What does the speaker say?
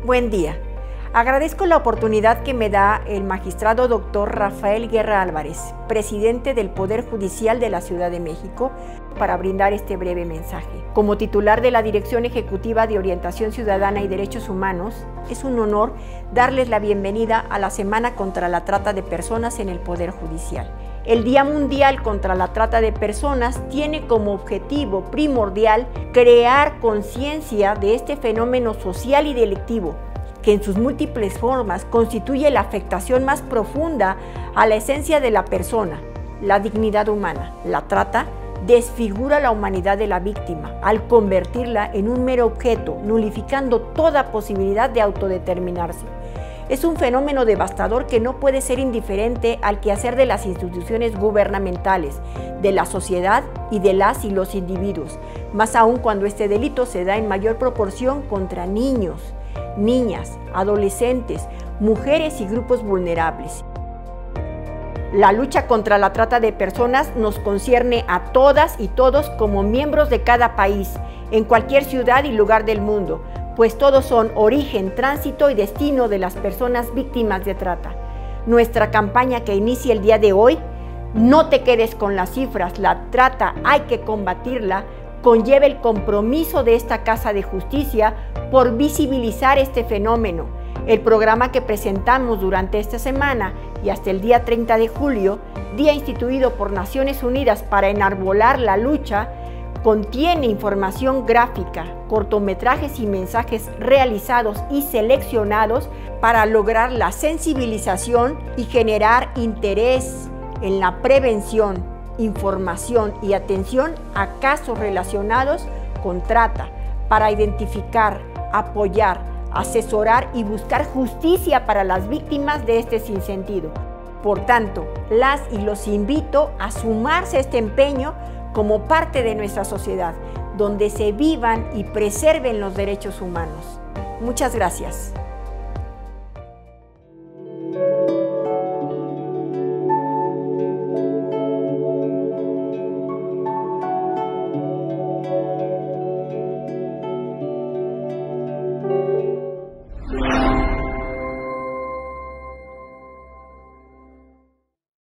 Buen día. Agradezco la oportunidad que me da el magistrado Dr. Rafael Guerra Álvarez, presidente del Poder Judicial de la Ciudad de México, para brindar este breve mensaje. Como titular de la Dirección Ejecutiva de Orientación Ciudadana y Derechos Humanos, es un honor darles la bienvenida a la Semana contra la Trata de Personas en el Poder Judicial. El Día Mundial contra la Trata de Personas tiene como objetivo primordial crear conciencia de este fenómeno social y delictivo, que en sus múltiples formas constituye la afectación más profunda a la esencia de la persona, la dignidad humana. La trata desfigura la humanidad de la víctima al convertirla en un mero objeto, nulificando toda posibilidad de autodeterminarse. Es un fenómeno devastador que no puede ser indiferente al quehacer de las instituciones gubernamentales, de la sociedad y de las y los individuos, más aún cuando este delito se da en mayor proporción contra niños, niñas, adolescentes, mujeres y grupos vulnerables. La lucha contra la trata de personas nos concierne a todas y todos como miembros de cada país, en cualquier ciudad y lugar del mundo, pues todos son origen, tránsito y destino de las personas víctimas de trata. Nuestra campaña que inicia el día de hoy, "No te quedes con las cifras, la trata hay que combatirla", conlleva el compromiso de esta Casa de Justicia por visibilizar este fenómeno. El programa que presentamos durante esta semana y hasta el día 30 de julio, día instituido por Naciones Unidas para enarbolar la lucha, contiene información gráfica, cortometrajes y mensajes realizados y seleccionados para lograr la sensibilización y generar interés en la prevención, información y atención a casos relacionados con trata, para identificar, apoyar, asesorar y buscar justicia para las víctimas de este sinsentido. Por tanto, las y los invito a sumarse a este empeño como parte de nuestra sociedad, donde se vivan y preserven los derechos humanos. Muchas gracias.